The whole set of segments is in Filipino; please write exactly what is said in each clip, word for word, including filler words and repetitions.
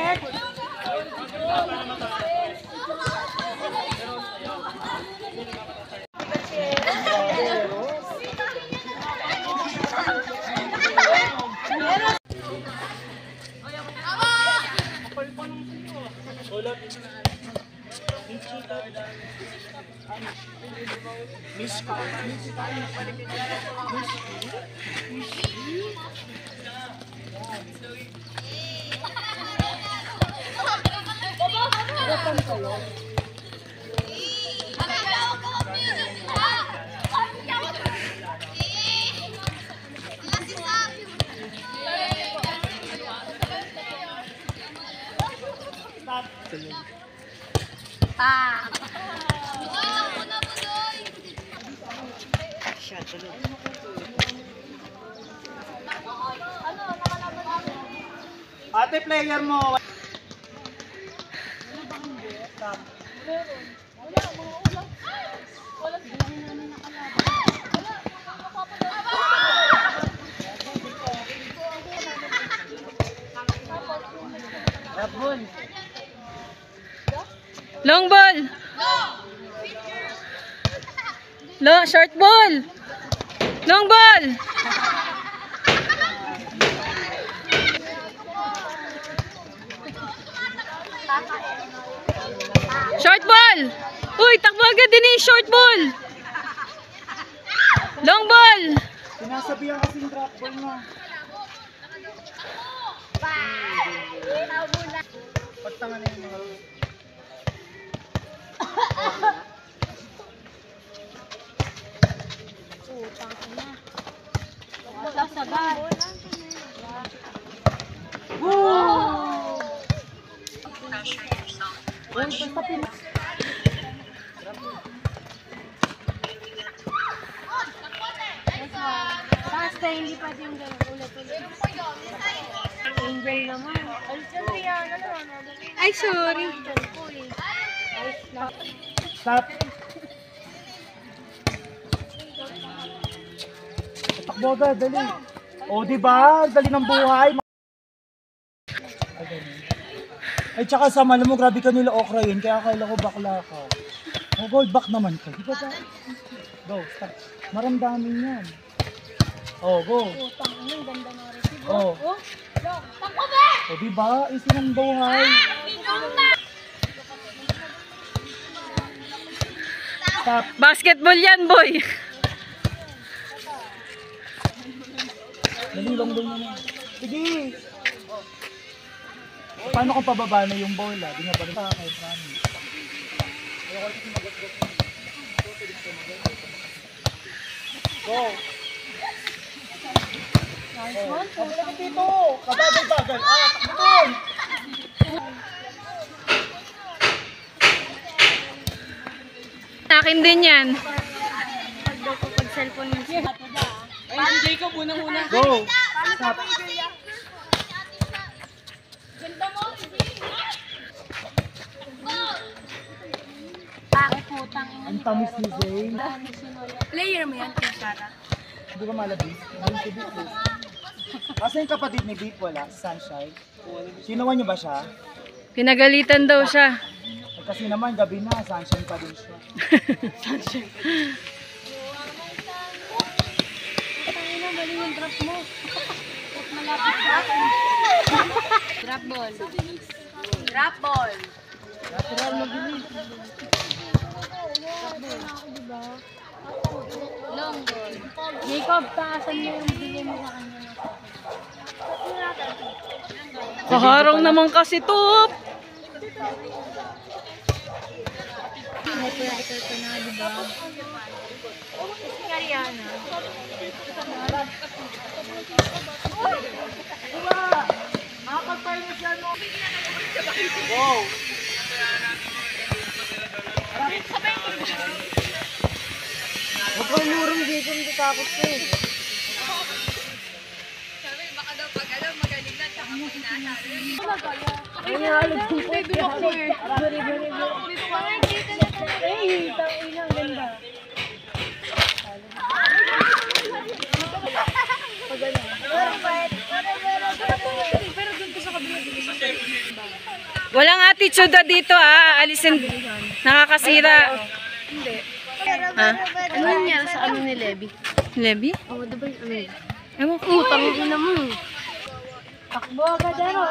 Basket. Ah. Ate, player mo. Long ball. Long short ball. Long ball. Short ball. Uy, takbo agad din eh, short ball. Long ball. Sinasabihan kasing drop ball na. Pagtanga na yung mga Sabay. Woo! Basta hindi pa din gano'n ulit-ulit. Angel naman. Ay, sorry. Stop. Takbo agad, dali. O, diba? Dali ng buhay. Ay, tsaka sa malam mo, grabe ka nila okra yun. Kaya akala ko bakla ka. O, gold back naman ka. Di ba ba? Go, stop. Maramdamin yan. O, go. Utang, anong ganda ng resibo. O. Oh, takbo ba? O, diba? Isi ng buhay. Stop. Basketball yan, boy. Dali lang doon naman. Sige! Paano kung pababa na yung bola? Di nga ba rin sa akin, promise. Go! Nice one. Ang galing dito! Kabagal-bagal! Ah, takbo doon! Akin din yan. Pag daw ko pag cellphone mo siya. Ay, si Jacob unang-una. Go! Stop! Ganda mo, Bakit putang ina? Ang tamis ni Zane. Player mo yan, kay Sarah. Hindi ba malabis? Hindi si Beat eh. Kasi yung kapatid ni Beat wala, si Sunshine. Kinuha niyo ba siya? Pinagalitan daw siya. Eh, kasi naman gabi na, Sunshine pa din siya. Sunshine. Tangina, mali yung drop mo. Huwag malapit sa akin. Drop ball. Drop ball. Natural na bilis. Long ball. Jacob, taasan mo yung bigay mo sa kanya. Kaharang naman kasi to. Hyperwriter ko na, di ba? Si Ariana. Go! Huwag kang murong dito, hindi takot ko eh. Sabi, baka daw pag alam, magaling na, tsaka mo inaasari. Ay, nahalog ko po. Dito ako eh. Dito ka nga, dito na ka. Ay, tangina, ang ganda. Pero doon ko sa kabila. Walang attitude na dito ah. Alisin. Nakakasira. Ha? Ano nangyari sa ano ni Levi? Levi? Oo, oh, diba yung ano yun? Ewan ko. Utang ina mo. Takbo agad, Dero.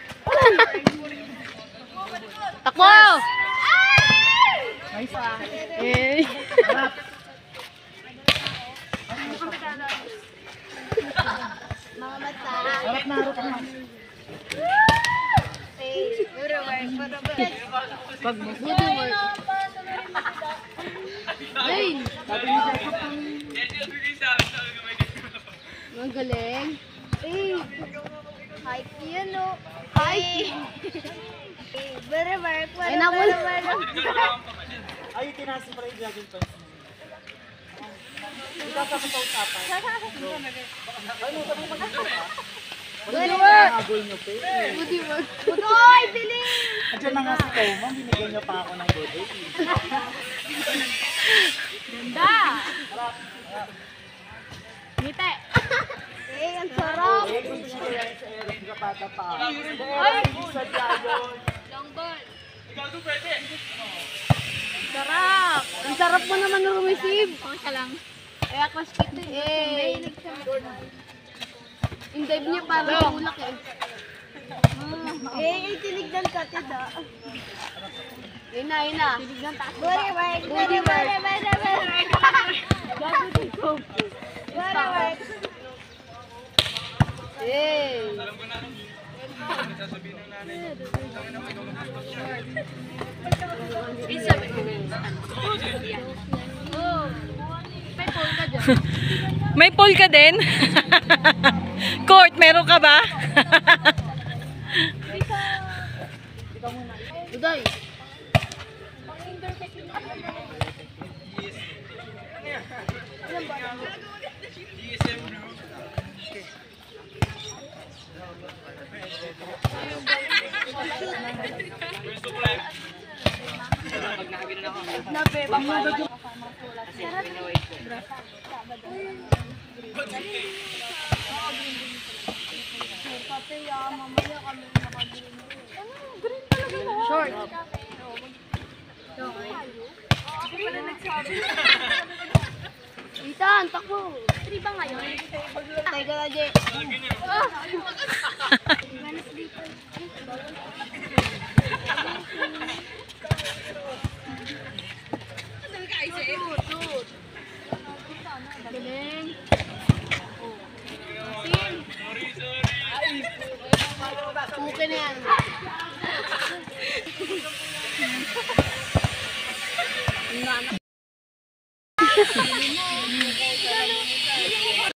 Takbo! Eh. Harap na, harap na. Pag good work. Ay! Magaling. Eh! Hype yan o. Hype! Better work. Ay, naku. Ay, tinasi pa rin dragon pants. Hindi ka pa sa usapan. Ano, sabi mo mag-usapan? Good work! Nagagol nyo pa eh. Good work. Udoy! Bilis! Andiyan na nga si Toma, binigyan niya pa ako ng good eh. Ganda! Ngite! Eh, ang sarap! Eh, kung gusto yan sa Eric, kapata pa. Ay! Sa dragon. Long ball! Sarap! Ang sarap mo naman na-receive! Okay ka lang. Kaya class kita eh. Yung dive niya parang tulak eh. Eh, tinignan ka, tida. Yun na, yun na. Tinignan taas. Body work, body work. Gago dito. Body work. Hey. Oh. May pole ka dyan. May pole ka din? Court, meron ka ba? Uday. Short. Ethan, takbo. Three ba ngayon? Teka na, Jay. Galing. Okay na yan.